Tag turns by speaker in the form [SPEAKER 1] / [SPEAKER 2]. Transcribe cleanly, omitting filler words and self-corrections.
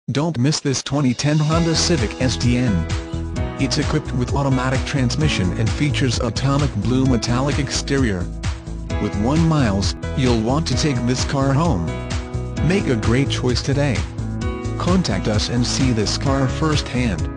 [SPEAKER 1] Don't miss this 2010 Honda Civic Sdn. It's equipped with automatic transmission and features atomic blue metallic exterior. With 1 miles, you'll want to take this car home. Make a great choice today. Contact us and see this car firsthand.